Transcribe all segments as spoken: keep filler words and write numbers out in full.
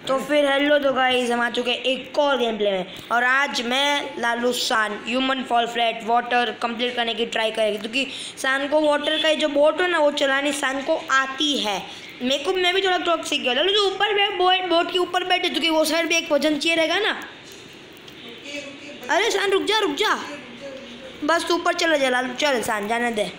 तो फिर हेलो तो गाइस, हम आ चुके हैं एक और गेम प्ले में और आज मैं लालू सान human fall flat water complete करने की ट्राई करेगी, क्योंकि सान को वाटर का जो बोट है ना वो चलानी सान को आती है। मेरे को मैं भी थोड़ा ट्रक सीख गया। लालू जो ऊपर बैठ बोट बोट के ऊपर बैठे, क्योंकि वो साइड भी एक वजन चाहिए रहेगा ना। अरे सान रुक जा रुक जा, बस तू ऊपर चला जा लालू, चल सान जाने दे।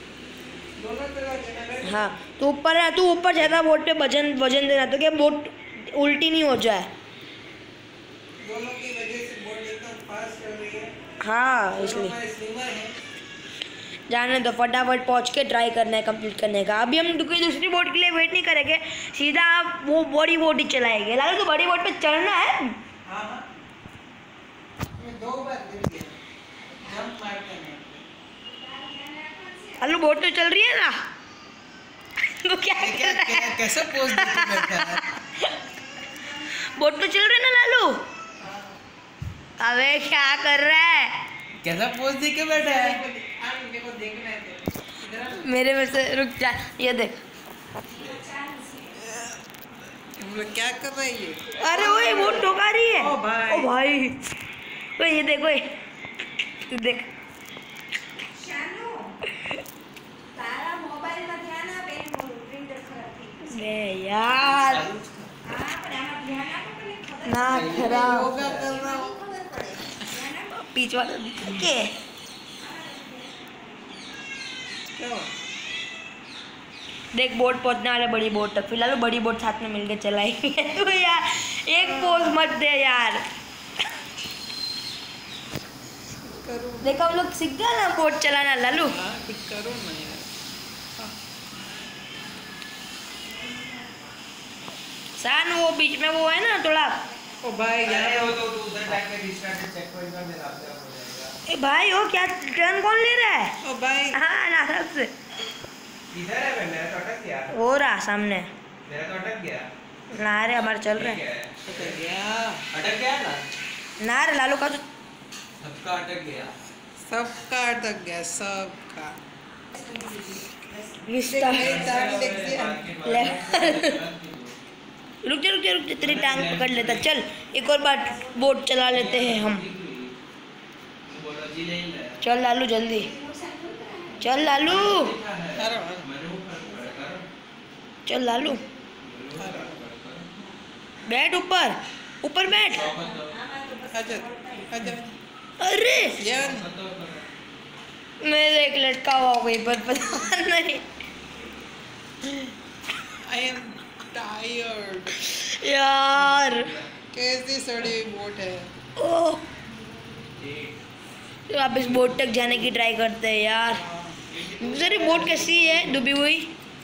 हाँ तू ऊपर है, तू ऊपर ज़्यादा बोट पे वजन वजन देना तो क्या बोट उल्टी नहीं हो जाए। दोनों की वजह से बोट एकदम फास्ट चल रही है। हाँ इसलिए जाने दो, फटाफट पहुंच के ट्राई करना है कंप्लीट करने का। अभी हम कोई दूसरी बोट के लिए वेट नहीं करेंगे, सीधा आप वो बड़ी बोट ही चलाएंगे। लालू तो बड़ी बोट पे चढ़ना है। हाँ हाँ मैं दो बार गिर गया, जंप मारते हैं। लालू बोट तो चल रही है ना तो क्या क्या, कर क्या कैसा पोज देके बैठा है? बोट तो चल रही है ना लालू। अबे क्या कर रहा है? कैसा पोज देके बैठा है? देखो देखना है मेरे में से रुक जा, ये देख। क्या कर रहा है ये? अरे वो बोट ठोका रही है। ओ भाई, ओ भाई ओए ये देख, ओए तू देख। यार ना खराब योगा कर रहा हूँ। बीच वाला के क्या? देख बोट पहुंचने वाले बड़ी बोट तक, फिलहाल बड़ी बोट साथ में मिलके चलाएंगे तो यार एक पोज मत दे यार। देखो हम लोग सीख गए ना बोट चलाना लालू। हाँ कुछ करो ना यार। सान वो बीच में वो है ना थोड़ा। ओ भाई यार वो तो उधर टाइप में रिस्टार्ट चेक पॉइंट में मेरा अपने आप हो जाएगा। ए भाई वो क्या टर्न कौन ले रहा है? ओ भाई हाँ ना से इधर है भाई, मेरा तो अटक गया। हो रहा सामने मेरा तो अटक गया। ना रे हमारा चल रहा है। अटक गया, अटक गया ना? ना रे लालू का तो सबका अटक गया। सबका अटक गया, सबका। रिश्ता टांग देख दिया। ले रुक जा रुक जा रुक जा, तेरी टांग पकड़ लेता। चल एक और बार बोट चला लेते हैं हम। चल लालू जल्दी चल लालू, अरे चल लालू बैठ ऊपर ऊपर बैठ। आजा आजा अरे यार मेरे एक लटका हुआ वहीं पर, पता नहीं। I am tired. यार कैसी सड़ी हुई बोट है। ओह तो आप इस बोट तक जाने की ट्राई करते हैं यार। सर बोट कैसी है डूबी हुई?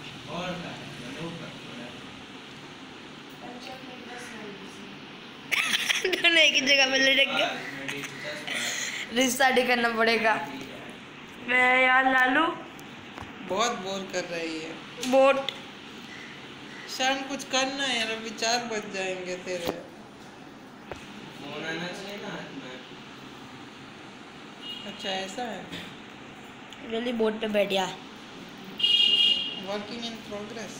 दोनों एक ही जगह पे लटक गया, रिस्टार्ट ही करना पड़ेगा। मैं यार लालू बहुत बोर कर रही है बोट। शान कुछ करना है यार, अभी चार बज जाएंगे तेरे। फोन आना चाहिए ना हाथ में। अच्छा ऐसा है, जल्दी बोट पे बैठ जा। Working in progress.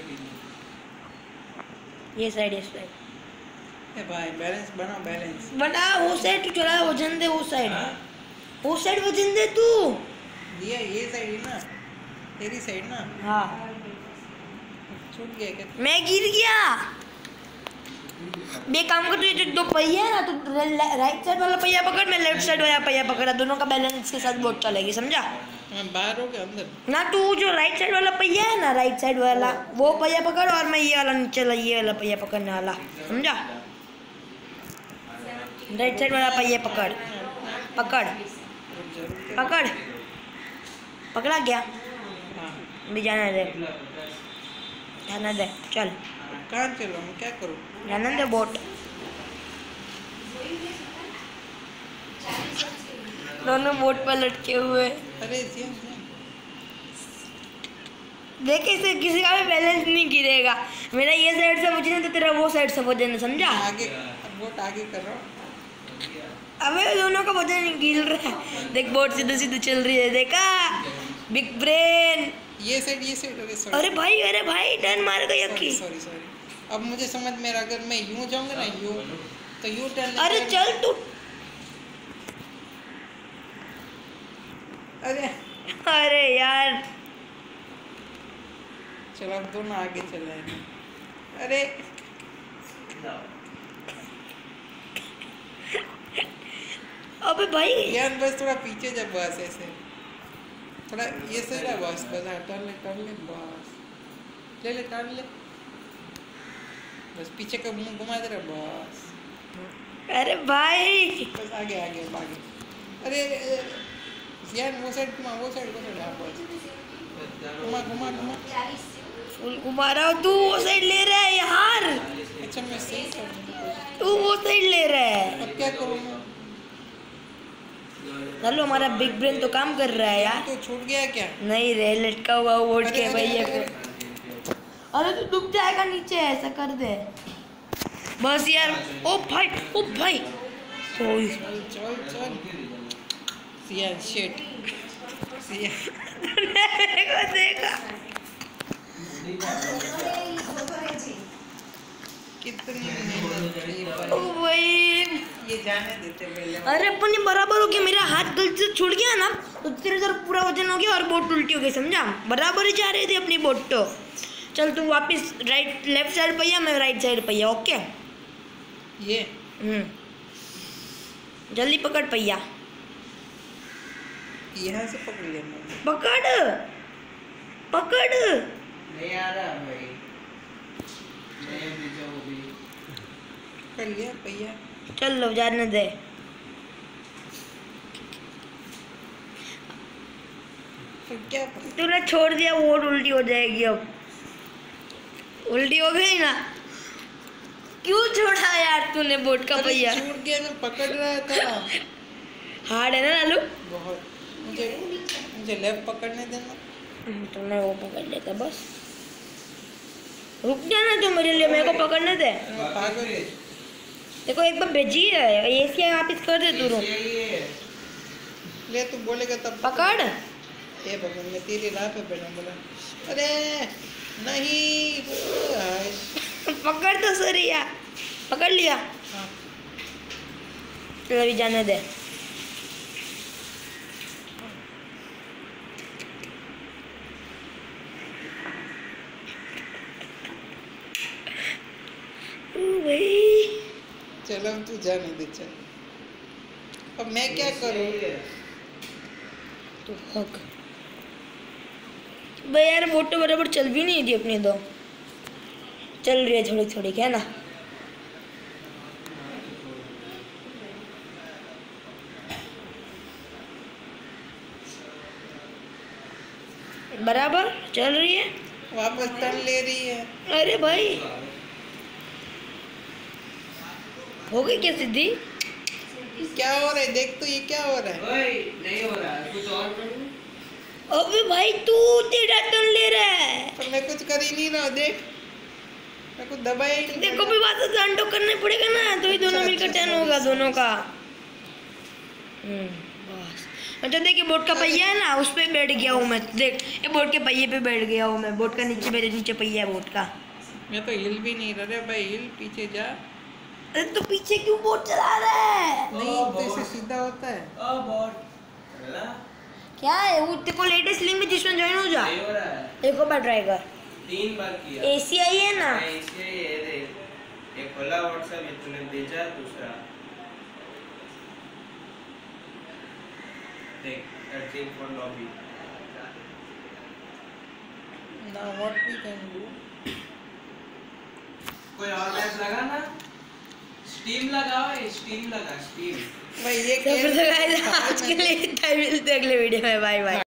ये साइड ये साइड ए भाई बैलेंस बनाओ, बैलेंस बता। वो साइड तू चला, वजन दे वो साइड, वो साइड वजन दे तू। ये ये साइड ही ना, तेरी साइड ना। हाँ छूट गया क्या? मैं गिर गया। बे काम कर, तू ये जो दो पहिया है ना, तू राइट साइड वाला पहिया पकड़, मैं लेफ्ट साइड वाला पहिया पकड़ा, दोनों का बैलेंस के साथ बोट चलेगी, समझा? मैं बाहर हो गया अंदर ना तू जो राइट साइड वाला पहिया है ना, राइट साइड वाला वो पहिया पकड़, और मैं ये वाला नीचे वाला ये वाला पहिया पकड़ने वाला, समझा? राइट साइड वाला पहिया पकड़ पकड़ पकड़ पकड़ा गया। हाँ भी जाना दे जाना दे, चल कहाँ चलो, मैं क्या करूँ? जाना दे बोट। दोनों बोट पर लटके हुए। अरे सेम सेम। देख इसे किसी का भी बैलेंस नहीं गिरेगा। मेरा ये साइड से वजन है तो तेरा वो साइड से वजन है, समझा? आगे बोट आगे कर रहा हूँ। अबे दोनों का वजन नहीं गिर रहा है। देख बोट सीधे सीधे चल रही है, देखा? Big brain. ये साइड ये साइड। अरे सॉरी अरे भाई अरे भाई टर्न मार गई अक्की। सॉरी सॉरी अब मुझे समझ में आ रहा, अगर मैं यूं जाऊंगा ना यूं तो यूं टर्न। अरे चल तू। अरे अरे यार चलो अब दोनों आगे चले। अरे अबे भाई यार बस थोड़ा पीछे जा, बस ऐसे थोड़ा ये सही रहा, बस बस हाँ टर्न ले टर्न ले बस ले ले टर्न ले, बस पीछे का मुंह घुमा दे रहा बस। अरे भाई बस आगे आगे आगे। अरे यार वो साइड घुमा, वो साइड वो साइड हाँ बस घुमा घुमा घुमा। फुल घुमा रहा हूँ, तू वो साइड ले रहा है यार। अच्छा मैं सही कर, तू वो साइड ले रहा है। अब क्या करूँ मैं? चलो हमारा बिग ब्रेन तो काम कर रहा है यार। तो छूट गया क्या? नहीं रे, लटका हुआ वोट अरे, के अरे, भैया अरे, को। अरे तू डूब जाएगा नीचे, ऐसा कर दे बस यार। ओ भाई ओ भाई ओए चल चल चल सिया शिट सिया मेरे को देखा। कितनी मेहनत की ओ भाई। भाई ये जाने देते पहले। अरे अपन ये बराबर हो गया, मेरा हाथ गलती से छूट गया ना तो तेरे तरफ पूरा वजन हो गया और बोट उल्टी हो गई, समझा? बराबर ही जा रही थी अपनी बोट तो। चल तू वापस राइट लेफ्ट साइड पहिया, मैं राइट साइड पहिया, ओके? ये हम्म जल्दी पकड़ पहिया, यहाँ से पकड़ लिया मैंने। पकड़ पकड़। नहीं आ रहा भाई, नहीं बीजा वो भी पकड़ लिया भैया। चल लो जाने दे। तो क्या तूने छोड़ दिया, वोट उल्टी हो जाएगी। अब उल्टी हो गई ना, क्यों छोड़ा यार तूने बोट का अरे पहिया? छूट गया, मैं पकड़ रहा था। हार्ड है ना लालू? बहुत। मुझे मुझे लेफ्ट पकड़ने देना। तूने वो पकड़ लेता बस। रुक जा ना तू मेरे लिए, मेरे को पकड़ने दे। मैं पागल हूँ। देखो एक बार भेजी है, एशिया वापिस कर दे तू। रुक ले तू बोलेगा तब पकड़। ये पकड़, मैं तेरी राह पे बैठा बोला। अरे नहीं हाय। पकड़ तो सही यार, पकड़ लिया। हाँ। चल अभी जाने दे। ओ भाई चल अब तू जाने दे चल। अब मैं क्या करूँ? तो हक भाई यार, बोट तो बराबर चल भी नहीं थी अपनी तो। चल रही है थोड़ी थोड़ी, क्या ना? बराबर चल रही है, वापस टर्न ले रही है। अरे भाई हो गई क्या सीधी? क्या हो रहा है देख तो, ये क्या हो रहा है? ओए नहीं हो रहा है, कुछ और करूँ? अबे भाई तू तेरा टर्न ले रहा है। पर मैं कुछ कर ही नहीं रहा हूँ, देख मैं कुछ दबाया ही नहीं। देखो भी बात से अंडो करना पड़ेगा ना, तो ही दोनों अच्छा, मिलकर अच्छा, टर्न sorry, होगा sorry, दोनों का। हम्म बस। अच्छा देखिए बोट का पहिया है ना, उस पे बैठ गया हूँ मैं। देख ये बोट के पहिए पे बैठ गया हूँ मैं। बोट का नीचे, मेरे नीचे पहिया है बोट का। मैं तो हिल भी नहीं रहा रे भाई, हिल पीछे जा। अरे तो पीछे क्यों बोट चला रहा है? नहीं ओ, तो इसे बहुत। सीधा होता है। ओ बॉट चला क्या है वो? तेरे को लेटेस्ट लिंक में जिसमें ज्वाइन हो जा। नहीं हो रहा है, देखो बार ट्राई कर। तीन बार किया। एसी आई है ना? नहीं, इसलिए ये देख, ये खोला व्हाट्सएप, ये तूने भेजा दूसरा, देख searching for lobby। Now what we can do? कोई और ऐप लगा ना, स्टीम लगाओ, स्टीम लगा स्टीम। भाई ये तो फिर तो guys, आज के लिए इतना ही, मिलते हैं अगले वीडियो में। Bye bye.